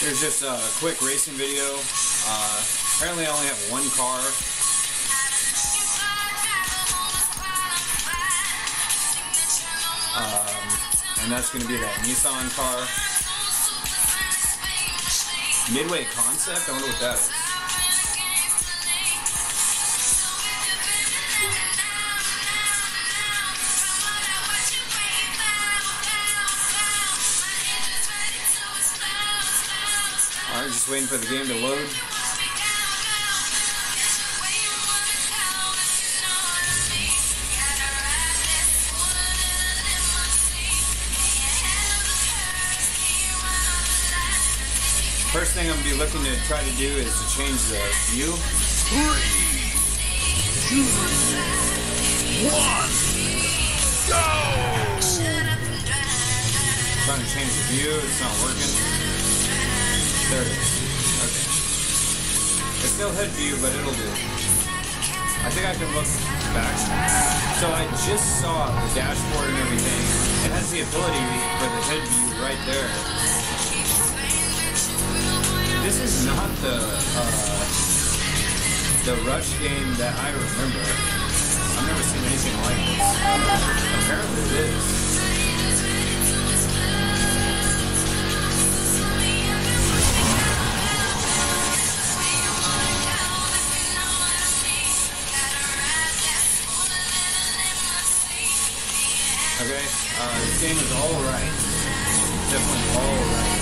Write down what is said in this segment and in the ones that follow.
Here's just a quick racing video. Apparently I only have one car. And that's going to be that Nissan car. Midway Concept? I wonder what that is. Alright, just waiting for the game to load. First thing I'm going to be looking to try to do is to change the view. 3, 2, 1, go! Trying to change the view, it's not working. There it is. Okay. It's still head view, but it'll do. I think I can look back. So I just saw the dashboard and everything. It has the ability for the head view right there. This is not the Rush game that I remember. I've never seen anything like this. Apparently it is. Okay, this game is alright. Definitely alright.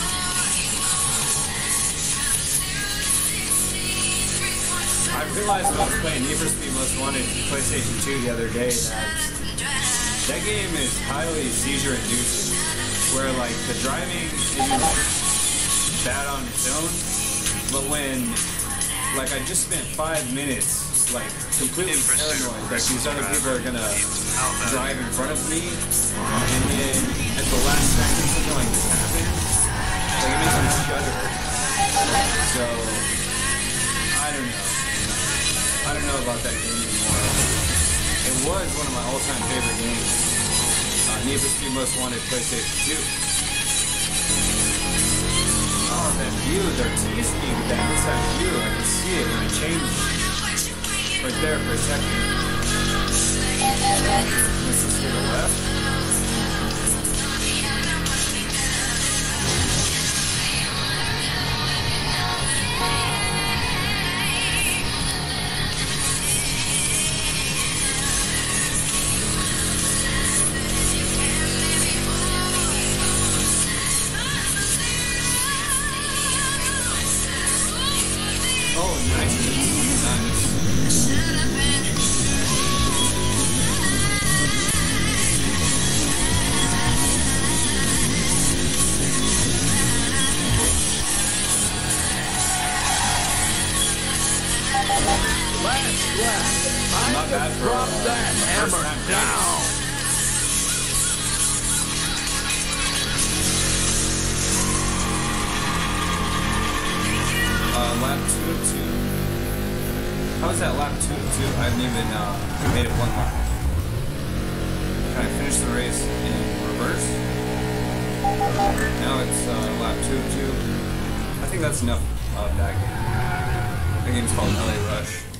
I realized when I was playing Need for Speed Most Wanted PlayStation 2 the other day that game is highly seizure inducing, where like the driving isn't bad on its own, but when like I just spent 5 minutes like completely paranoid that these other people are gonna drive in front of me, and then at the last second something like this happens, like it makes me shudder. So I don't know. I don't know about that game anymore. It was one of my all-time favorite games. Need for Speed Most Wanted PlayStation 2. Oh, that view, they're teasing me with that inside view. I can see it when I change right there for a second. This is to the left. Oh, nice. Nice. Last lap. Not bad for drop that hammer down. Lap 2 of 2. How is that lap 2 of 2? I haven't even made it one lap. Can I finish the race in reverse? Now it's lap 2 of 2. I think that's enough of that game. That game's called LA Rush.